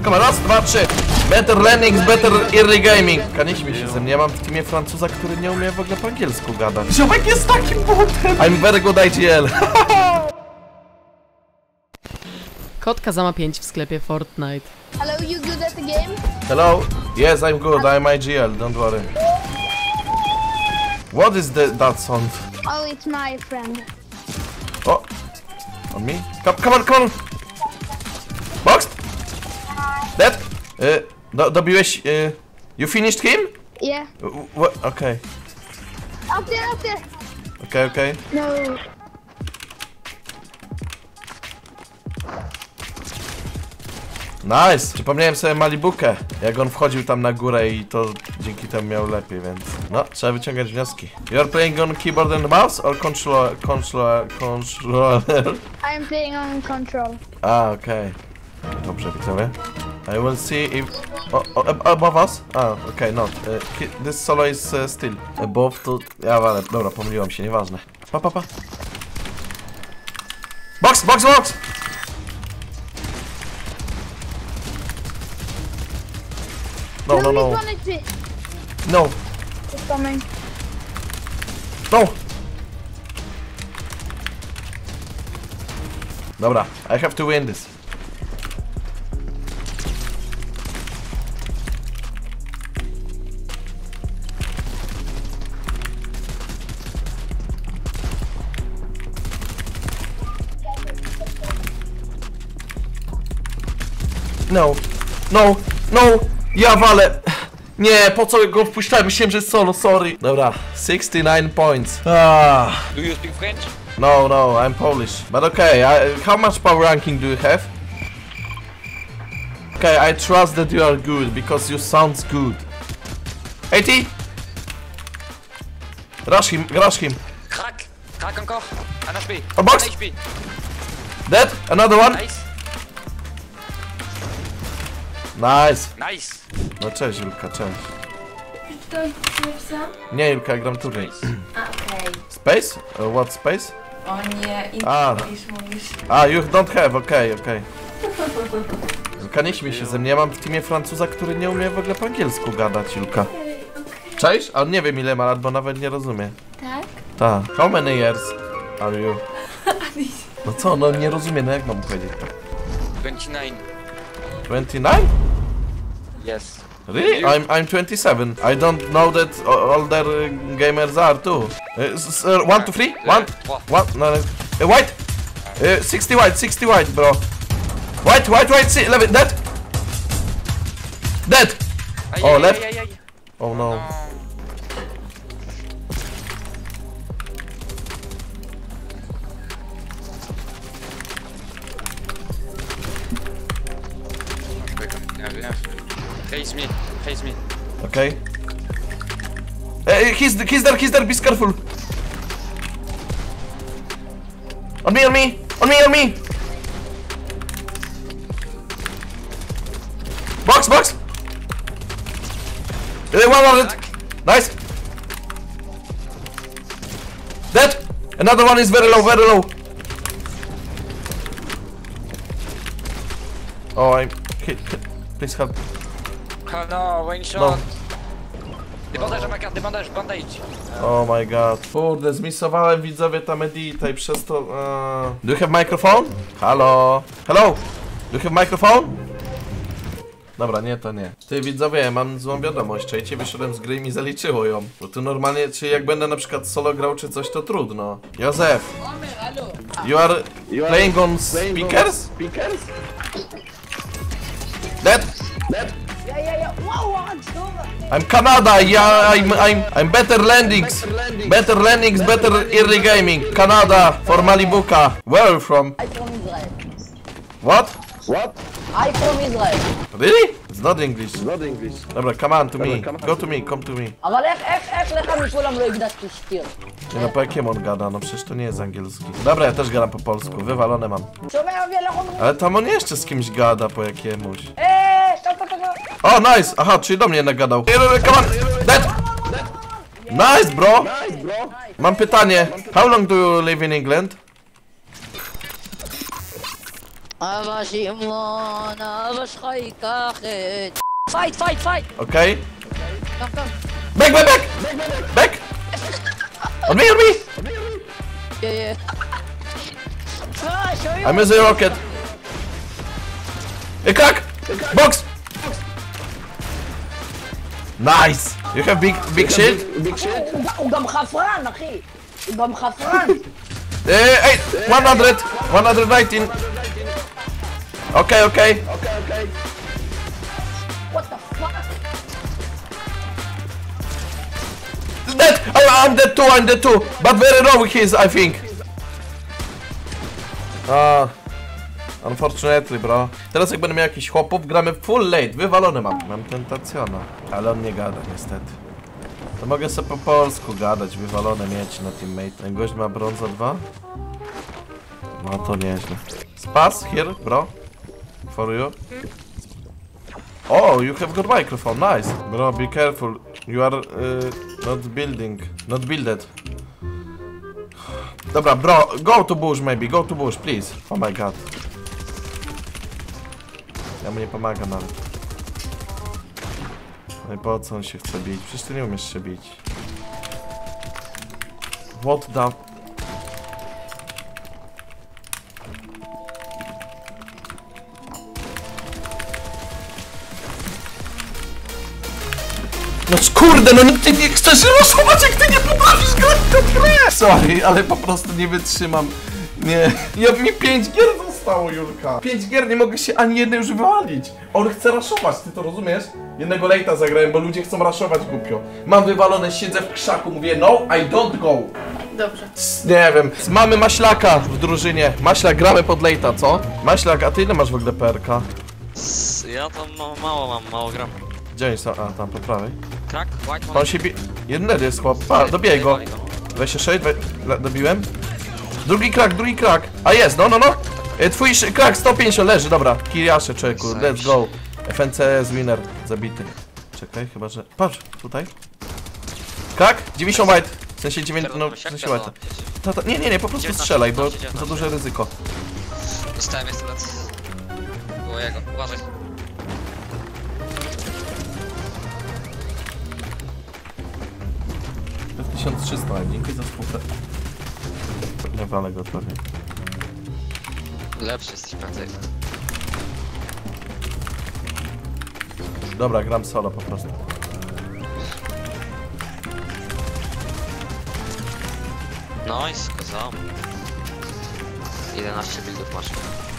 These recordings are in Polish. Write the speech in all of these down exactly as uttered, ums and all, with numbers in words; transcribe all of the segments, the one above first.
come on, raz, dwa, trzy. Better landings, better early gaming. Nie śmiej się ze mnie, ja mam w teamie Francuza, który nie umie w ogóle po angielsku gadać. Ziomek jest takim botem. I'm very good I G L. Kod Kazama pięć w sklepie Fortnite. Hello, you good at the game? Hello? Yes, I'm good, I'm I G L, don't worry. What is the, that sound? Oh, it's my friend. Oh, on me? Come, come on, come on! Box! Dead? Y, do, dobiłeś... Y, you finished him? Yeah. What? Okay. Up there, up there. Okay, okay. No. Nice! Przypomniałem sobie Malibukę, jak on wchodził tam na górę i to dzięki temu miał lepiej, więc... No, trzeba wyciągać wnioski. You are playing on keyboard and mouse or controller... controller... controller? I'm playing on control. A, okej. Okay. Dobrze, widzowie. I will see if... Oh, oh, above us? Ah, okay, not. Uh, this solo is uh, still. Above to... Ja, ale... Dobra, pomyliłam się, nieważne. Pa, pa, pa. Box, box, box! No, no, no. No. It's coming. No! Dobra, I have to win this. No, no, no, ja walę. Nie, po co go wpuszczałem? Myślałem, że jest solo, sorry. Dobra, sixty-nine points. Ah. Do you speak French? No, no, I'm Polish. But okay, I, how much power ranking do you have? Okay, I trust that you are good, because you sound good. eighty? Rush him, rush him. Crack! Crack encore! Un H P! A box! Un H P! Dead, another one. Nice! Nice. Nice! No cześć Julka, cześć. To jest sam? Nie Julka, ja gram turniej. A, okej. Space? Uh, what space? O nie, i A. mówisz, mówisz. Ah, you don't have, okej, okay, okej. Okay. Julka, nie śmiej się ze mnie, ja mam w teamie Francuza, który nie umie w ogóle po angielsku gadać, Julka. Okej, okej. Cześć? A on nie wiem ile ma lat, bo nawet nie rozumie. Tak? Tak. How many years are you? No co, no nie rozumie, no jak mam powiedzieć tak? twenty-nine. twenty-nine? Yes. Really? I'm I'm twenty-seven. I don't know that o- older uh, gamers are too. Uh, s- s- uh, one to three? One? One? No, no. Uh, white? Uh, sixty white, sixty white, bro. White, white, white, si eleven, dead? Dead! Aïe, Oh, aïe, left. aïe, aïe, aïe. Oh no. Face me, face me. Okay. Uh, he's, he's there, he's there, be careful. On me, on me, on me, on me. Box, box. Uh, one hundred. Nice. Dead. Another one is very low, very low. Oh, I'm hit. Please help. Oh no, one shot. No. Des bandages à ma carte, des bandages, bandage. Oh my god. Kurde, zmisowałem widzowie tam edita i przez to... Uh... Do you have microphone? Halo? Hello? Do you have microphone? Dobra, nie, to nie. Ty widzowie, mam złą wiadomość. Czajcie, wyszedłem z gry i mi zaliczyło ją. Bo tu normalnie, czy jak będę na przykład solo grał czy coś, to trudno. Józef. You are playing on speakers? Dead? Dead? Yeah, yeah, yeah. Wow, wow, I'm Canada, yeah, I'm, I'm, I'm better landings, better landings, better early gaming. Canada, for Malibuka. Where are you from? I'm from Israel. What? What? I'm from Israel. Really? It's not English. It's not English. Dobra, come on to me, come on. go to me, come to me. אבל איך, איך, איך לך מכולם לא הגדשתי שטיר? Nie no, po jakiemu on gada? No przecież to nie jest angielski. Dobra, ja też gadam po polsku, wywalone mam. שומע ואנחנו אומרים, Ale tam on jeszcze z kimś gada po jakiemuś. אה, stop, stop, stop. O, nice! Aha, czyli do mnie nagadał. Come on! Dead! Nice, bro! Nice, bro. Mam pytanie. How long do you live in England? אבא שמעון, אבא שלך ייקח את... פייט, פייט, פייט! Okay. קם, קם. Back, back, back! Back! On me, on me! יא, יא. אה, שומעים? I'm using a rocket. A crack! Box! Nice! You have big big shield? הוא גם- הוא גם חפרן, אחי! הוא גם חפרן! Uh, hey, one hundred! one nineteen! Okay, okay. What the fuck? Dead! Oh, I'm dead too, I'm dead too! But very low he is, I think. Ah, unfortunately, bro. Teraz jak będę miał jakichś chłopów, gramy full late, wywalony mam. Mam tentacjona, ale on nie gada niestety. To mogę sobie po polsku gadać, wywalone mieć na teammate. Ten gość ma brąza dwa? No to nieźle. Spas, here, bro. For you. Oh, you have got microphone, nice. Bro, be careful. You are uh, not building, not builded. Dobra, bro, go to bush maybe, go to bush, please. Oh my god. Ja mu nie pomagam nawet. No i po co on się chce bić? Przecież ty nie umiesz się bić. What the... No kurde, no ty nie chcesz rozchować, jak ty nie potrafisz grać w tę grę! Sorry, ale po prostu nie wytrzymam. Nie. Ja, mi pięć gier zostało, Julka. pięć gier, nie mogę się ani jednej już wywalić. On chce raszować, ty to rozumiesz? Jednego lejta zagrałem, bo ludzie chcą raszować głupio. Mam wywalone, siedzę w krzaku, mówię no, I don't go. Dobrze. Nie wiem. Mamy Maślaka w drużynie. Maślak, gramy pod lejta, co? Maślak, a ty ile masz w ogóle P R K? Ja tam ma, mało mam, mało gram. Gdzie oni są? A, tam po prawej. Krak, white On się bi... Jeden jest chłop. Pa, dobijaj go. dwadzieścia sześć, dwa... le- dobiłem. Drugi krak, drugi krak. A jest, no, no, no. E, Twój sz- krak sto pięćdziesiąt leży, dobra. Kiriasze, człowieku, let's go. F N C S winner, zabity. Czekaj, chyba że... Patrz, tutaj. Krak, dziewięćdziesiąt white. W sensie dziewięćdziesiąt, no, w sensie white. Ta, ta, nie, nie, nie, po prostu strzelaj, bo za duże ryzyko. Dostałem jeszcze lat. Było jego, uważaj. tysiąc trzysta, dzięki za współpracę. Nie walę go pewnie. Lepszy jesteś prędzej. Dobra, gram solo po prostu. Nice, kozał. jedenaście buildów masz.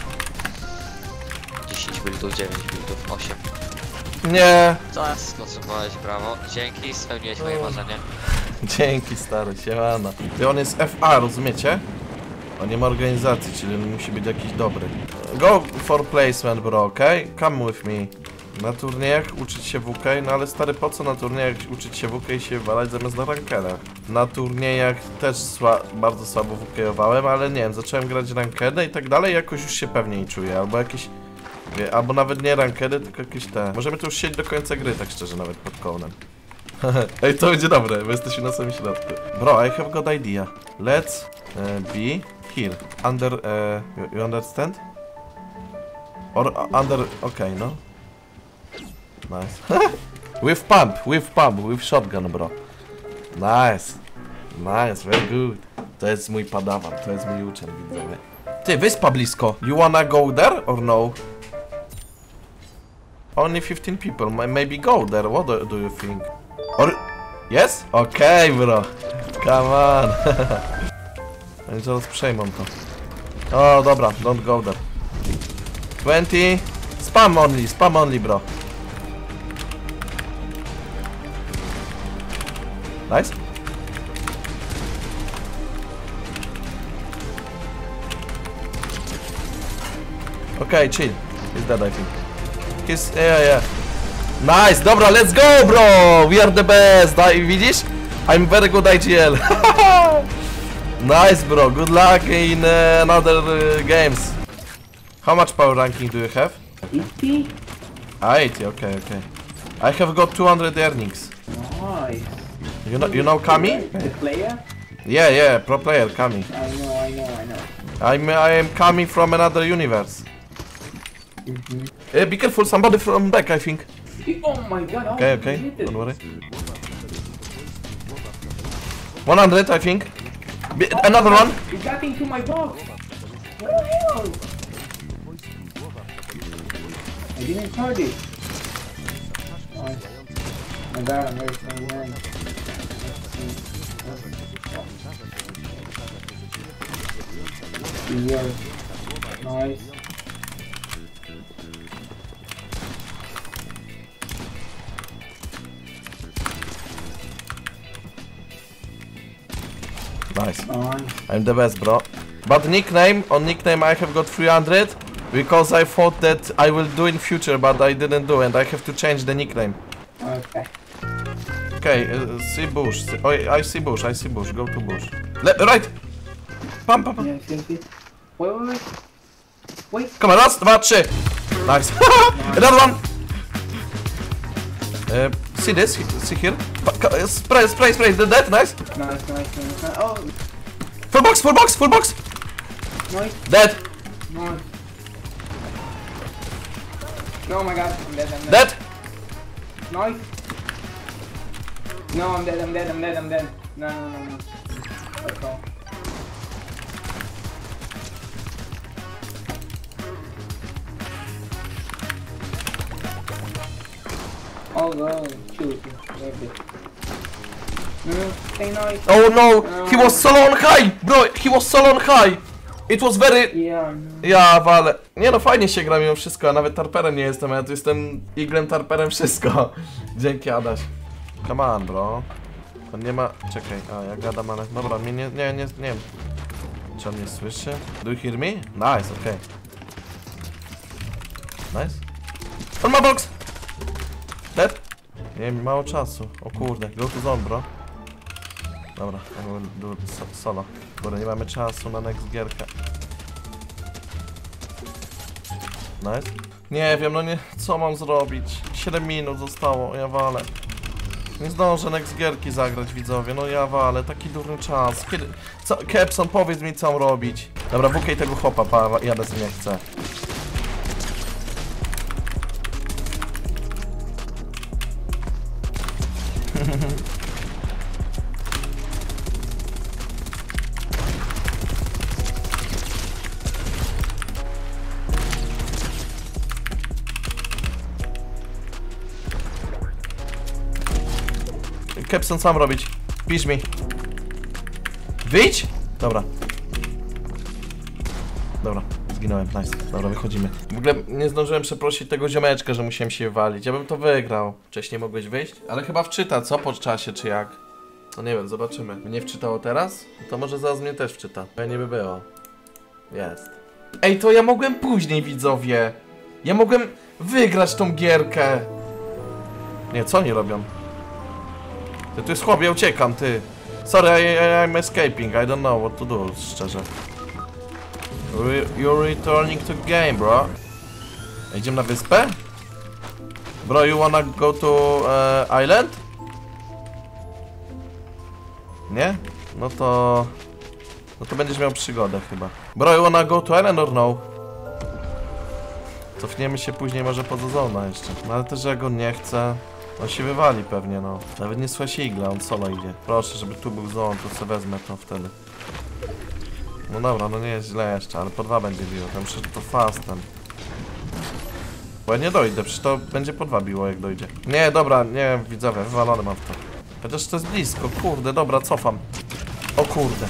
dziesięć buildów, dziewięć buildów, osiem. Nie. Co jest? Skocowałeś, brawo. Dzięki, spełniłeś moje marzenie. Dzięki stary, siemano. Ty on jest F A, rozumiecie? On nie ma organizacji, czyli on musi być jakiś dobry. Go for placement, bro, okej? Okay? Come with me. Na turniejach uczyć się W K, no ale stary, po co na turniejach uczyć się W K i się walać zamiast na rankedach? Na turniejach też sła bardzo słabo W K-owałem, ale nie wiem, zacząłem grać rankedy i tak dalej, jakoś już się pewniej czuję, albo jakieś... Wie, albo nawet nie rankedy, tylko jakieś te... Możemy tu już siedzieć do końca gry, tak szczerze, nawet pod kołnem. Ej, to będzie dobre, bo jesteśmy na samym środku. Bro, I have got idea. Let's uh, be here. Under, uh, you, you understand? Or uh, under, okay, no? Nice. With pump, with pump, with shotgun, bro. Nice. Nice, very good. To jest mój padawan, to jest mój uczeń, widzowie. Ty, wyspa blisko. You wanna go there or no? Only fifteen people, M- maybe go there, what do, do you think? Or... Yes? Okej, okay, bro. Come on. Oni zaraz przejmą to. O, dobra, don't go there. twenty. Spam only, spam only, bro. Nice. Okay, chill. He's dead, I think. He's... yeah, yeah. Nice, dobra, let's go, bro! We are the best, I, widzisz? I'm very good I G L. Nice, bro, good luck in uh, another uh, games. How much power ranking do you have? eighty? Ah, eighty, okay, okay. I have got two hundred earnings. Nice. You know, you know Kami? The player? Yeah, yeah, pro player Kami. I know, I know, I know. I'm, I am coming from another universe. Uh, be careful, somebody from back, I think. Oh my god, how Okay, did okay, you hit it? don't worry. one hundred, I think. Be another one. You got into my box! What the hell? I didn't charge it. Oh, my god, I'm very sorry. Yeah. Nice. Nice. Nice. I'm the best, bro. But nickname, on nickname I have got three hundred because I thought that I will do in future, but I didn't do, and I have to change the nickname. Okay. Okay, uh, see bush. See, oh, I see bush. I see bush. Go to bush. Le right. Pam, pam, pam. Yes, yes, yes. Wait, wait, wait. Wait. Come on, raz, dwa, trzy. Nice. Another one. Uh, see this? See here? Pa uh, spray, spray, spray. The dead. Nice. Nice, nice, nice, nice. Oh, Full box, full box, full box. nice, Dead. nice. Oh my god, I'm dead, I'm dead. Dead. Nice. No, I'm dead, I'm dead, I'm dead, I'm dead. No, no, no, no. Let's go. Oh, no, shoot. Maybe. No, stay nice. Oh no, he was solo on high, bro. He was solo on high. It was very... Yeah, no. Ja, wale. Nie no, fajnie się gra mimo wszystko, a nawet tarperem nie jestem, ja tu jestem iglem, tarperem, wszystko. Dzięki, Adaś. Come on, bro. On nie ma... Czekaj, a ja gadam, ale... Dobra, mnie nie, nie, nie, nie wiem. Czy on mnie słyszy? Do you hear me? Nice, okej. Okay. Nice. On ma box! Dead? Nie wiem, mało czasu. O kurde, go to zone, bro. Dobra, I will do so solo. Kurde, nie mamy czasu na next gierkę. Nice. Nie wiem, no nie, co mam zrobić? siedem minut zostało, ja walę. Nie zdążę next gierki zagrać, widzowie, no ja walę, taki durny czas. Kiedy... Co? Kepson, powiedz mi, co mam robić. Dobra, bukaj tego chopa, pa, jadę z nim jak chcę. Kepson sam robić. Pisz mi. Wyjdź! Dobra. Dobra, zginąłem, nice. Dobra, wychodzimy. W ogóle nie zdążyłem przeprosić tego ziomeczka, że musiałem się walić. Ja bym to wygrał. Wcześniej mogłeś wyjść? Ale chyba wczyta, co? Po czasie, czy jak? No nie wiem, zobaczymy. Mnie wczytało teraz? To może zaraz mnie też wczyta. Fajnie by było. Jest. Ej, to ja mogłem później, widzowie. Ja mogłem wygrać tą gierkę. Nie, co oni robią? Ty, tu jest chłop, ja uciekam, ty. Sorry, I, I, I'm escaping, I don't know what to do, szczerze. Re you're returning to game, bro. Idziemy na wyspę? Bro, you wanna go to uh, island? Nie? No to... No to będziesz miał przygodę chyba. Bro, you wanna go to island or no? Cofniemy się później może poza zona jeszcze. No ale też jak on nie chce... On się wywali pewnie, no. Nawet nie słucha się igla, on solo idzie. Proszę, żeby tu był zon, to sobie wezmę to wtedy. No dobra, no nie jest źle jeszcze, ale po dwa będzie biło. Tam przecież to fast ten. Bo ja nie dojdę, przecież to będzie po dwa biło jak dojdzie. Nie, dobra, nie wiem, widzowie, wywalony mam w to. Chociaż to jest blisko, kurde, dobra, cofam. O kurde.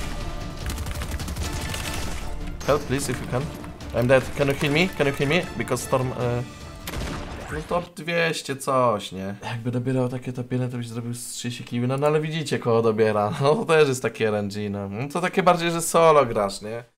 Help please if you can. I'm dead. Can you heal me? Can you heal me? Because storm... Uh... No top dwieście coś, nie? Jakby dobierał takie topienie, to byś zrobił z trzydzieści kili. No, no ale widzicie kogo dobiera. No to też jest takie R N G, no. No to takie bardziej, że solo grasz, nie?